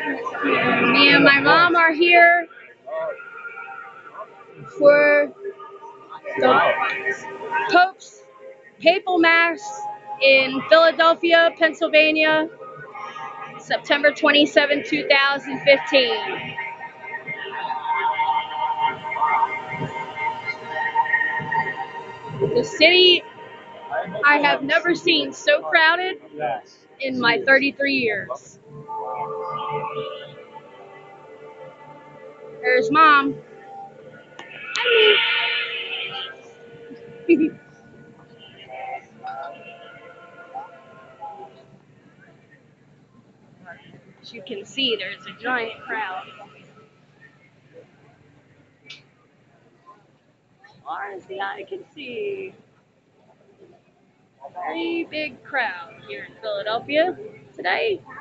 Me and my mom are here for the Pope's Papal Mass in Philadelphia, Pennsylvania, September 27, 2015. The city I have never seen so crowded in my 33 years. There's Mom. As you can see, there's a giant crowd. As far as the eye can see. Very big crowd here in Philadelphia today.